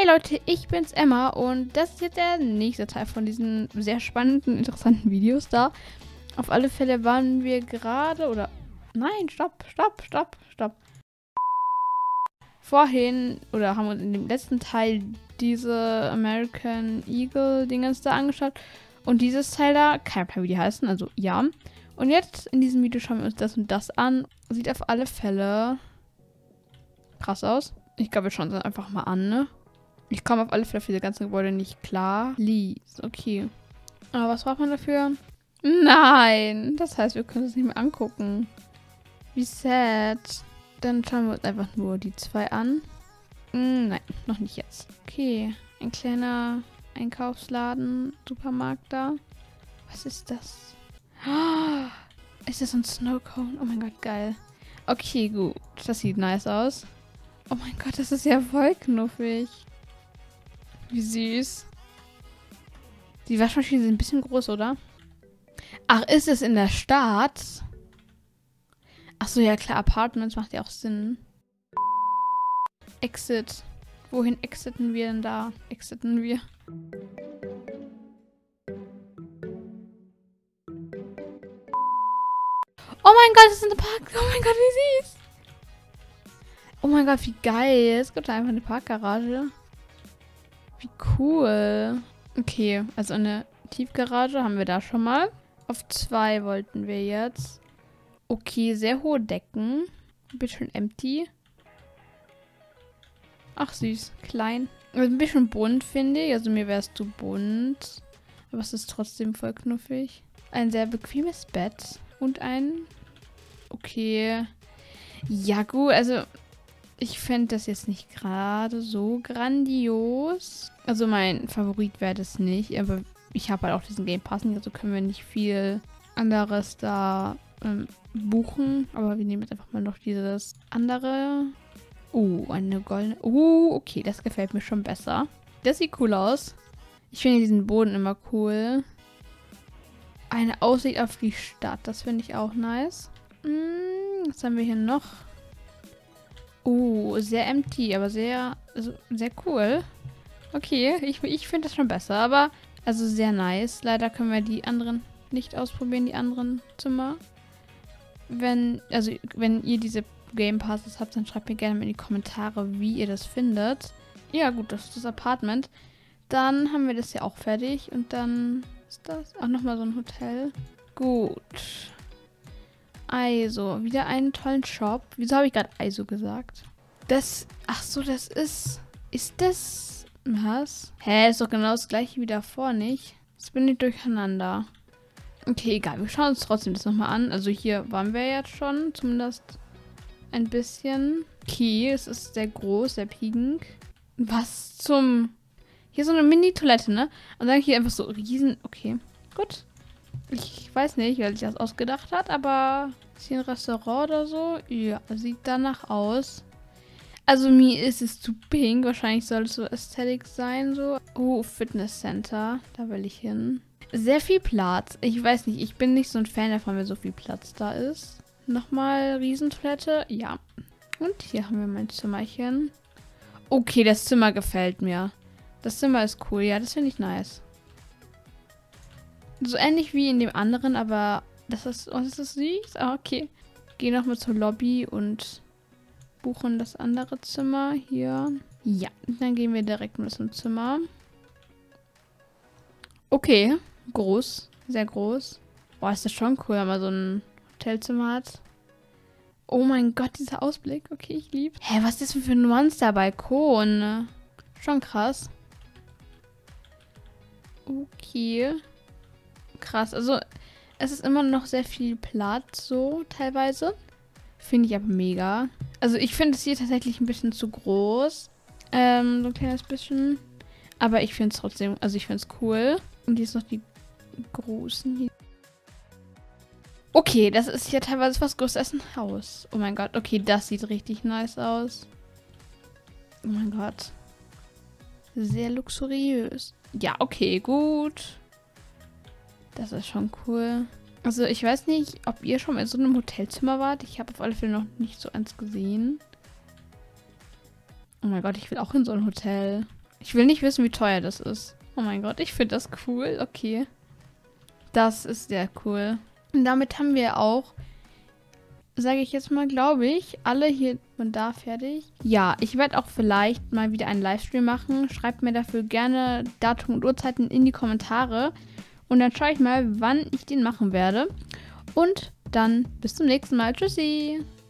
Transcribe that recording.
Hey Leute, ich bin's Emma und das ist jetzt der nächste Teil von diesen sehr spannenden, interessanten Videos da. Auf alle Fälle waren wir gerade, oder... Nein, stopp. Vorhin, oder haben uns in dem letzten Teil diese American Eagle-Dingens da angeschaut. Und dieses Teil da, kein Plan wie die heißen, also ja. Und jetzt in diesem Video schauen wir uns das und das an. Sieht auf alle Fälle krass aus. Ich glaube, wir schauen uns das einfach mal an, ne? Ich komme auf alle Fälle für diese ganzen Gebäude nicht klar. Leads, okay. Aber was braucht man dafür? Nein! Das heißt, wir können es nicht mehr angucken. Wie sad. Dann schauen wir uns einfach nur die zwei an. Nein, noch nicht jetzt. Okay, ein kleiner Einkaufsladen, Supermarkt da. Was ist das? Oh, ist das ein Snowcone? Oh mein Gott, geil. Okay, gut. Das sieht nice aus. Oh mein Gott, das ist ja voll knuffig. Wie süß. Die Waschmaschinen sind ein bisschen groß, oder? Ach, ist es in der Stadt? Ach so, ja klar, Apartments macht ja auch Sinn. Exit. Wohin exiten wir denn da? Exiten wir. Oh mein Gott, das ist eine Park... Oh mein Gott, wie süß. Oh mein Gott, wie geil. Es gibt da einfach eine Parkgarage. Wie cool. Okay, also eine Tiefgarage haben wir da schon mal. Auf 2 wollten wir jetzt. Okay, sehr hohe Decken. Ein bisschen empty. Ach süß, klein. Also ein bisschen bunt, finde ich. Also mir wäre es zu bunt. Aber es ist trotzdem voll knuffig. Ein sehr bequemes Bett. Und ein... Okay. Ja gut, also... Ich fände das jetzt nicht gerade so grandios. Also mein Favorit wäre das nicht. Aber ich habe halt auch diesen Game Pass nicht. Also können wir nicht viel anderes da buchen. Aber wir nehmen jetzt einfach mal noch dieses andere. Eine goldene. Okay, das gefällt mir schon besser. Das sieht cool aus. Ich finde diesen Boden immer cool. Eine Aussicht auf die Stadt. Das finde ich auch nice. Was haben wir hier noch? Sehr empty, aber sehr cool. Okay, ich finde das schon besser, aber also sehr nice. Leider können wir die anderen nicht ausprobieren, die anderen Zimmer. Wenn ihr diese Game Passes habt, dann schreibt mir gerne mal in die Kommentare, wie ihr das findet. Ja gut, das ist das Apartment. Dann haben wir das ja auch fertig und dann ist das auch nochmal so ein Hotel. Gut. Also, wieder einen tollen Shop. Wieso habe ich gerade ISO gesagt? Ach so, das ist... Ist das... Was? Hä, ist doch genau das gleiche wie davor, nicht? Jetzt bin ich durcheinander. Okay, egal. Wir schauen uns trotzdem das nochmal an. Also hier waren wir jetzt schon. Zumindest ein bisschen. Okay, es ist sehr groß, sehr pink. Was zum... Hier so eine Mini-Toilette, ne? Und dann hier einfach so riesen... Okay, gut. Ich weiß nicht, wer sich das ausgedacht hat, aber ist hier ein Restaurant oder so? Ja, sieht danach aus. Also mir ist es zu pink. Wahrscheinlich soll es so Aesthetic sein, so. Fitness Center. Da will ich hin. Sehr viel Platz. Ich weiß nicht, ich bin nicht so ein Fan davon, wenn so viel Platz da ist. Nochmal Riesentoilette. Ja. Und hier haben wir mein Zimmerchen. Okay, das Zimmer gefällt mir. Das Zimmer ist cool. Ja, das finde ich nice. So ähnlich wie in dem anderen, aber das ist süß. Ah, okay. Gehen nochmal zur Lobby und buchen das andere Zimmer hier. Ja, dann gehen wir direkt mal zum Zimmer. Okay, groß. Sehr groß. Boah, ist das schon cool, wenn man so ein Hotelzimmer hat. Oh mein Gott, dieser Ausblick. Okay, ich lieb's. Hä, was ist das für ein Monster-Balkon? Schon krass. Okay. Krass, also es ist immer noch sehr viel Platz, so teilweise. Finde ich aber mega. Also ich finde es hier tatsächlich ein bisschen zu groß. So ein kleines bisschen. Aber ich finde es trotzdem, also ich finde es cool. Und hier ist noch die großen hier. Okay, das ist hier teilweise fast größer als ein Haus. Oh mein Gott, okay, das sieht richtig nice aus. Oh mein Gott. Sehr luxuriös. Ja, okay, gut. Das ist schon cool. Also ich weiß nicht, ob ihr schon mal in so einem Hotelzimmer wart. Ich habe auf alle Fälle noch nicht so eins gesehen. Oh mein Gott, ich will auch in so ein Hotel. Ich will nicht wissen, wie teuer das ist. Oh mein Gott, ich finde das cool. Okay. Das ist sehr cool. Und damit haben wir auch, sage ich jetzt mal, glaube ich, alle hier und da fertig. Ja, ich werde auch vielleicht mal wieder einen Livestream machen. Schreibt mir dafür gerne Datum und Uhrzeiten in die Kommentare. Und dann schaue ich mal, wann ich den machen werde. Und dann bis zum nächsten Mal. Tschüssi!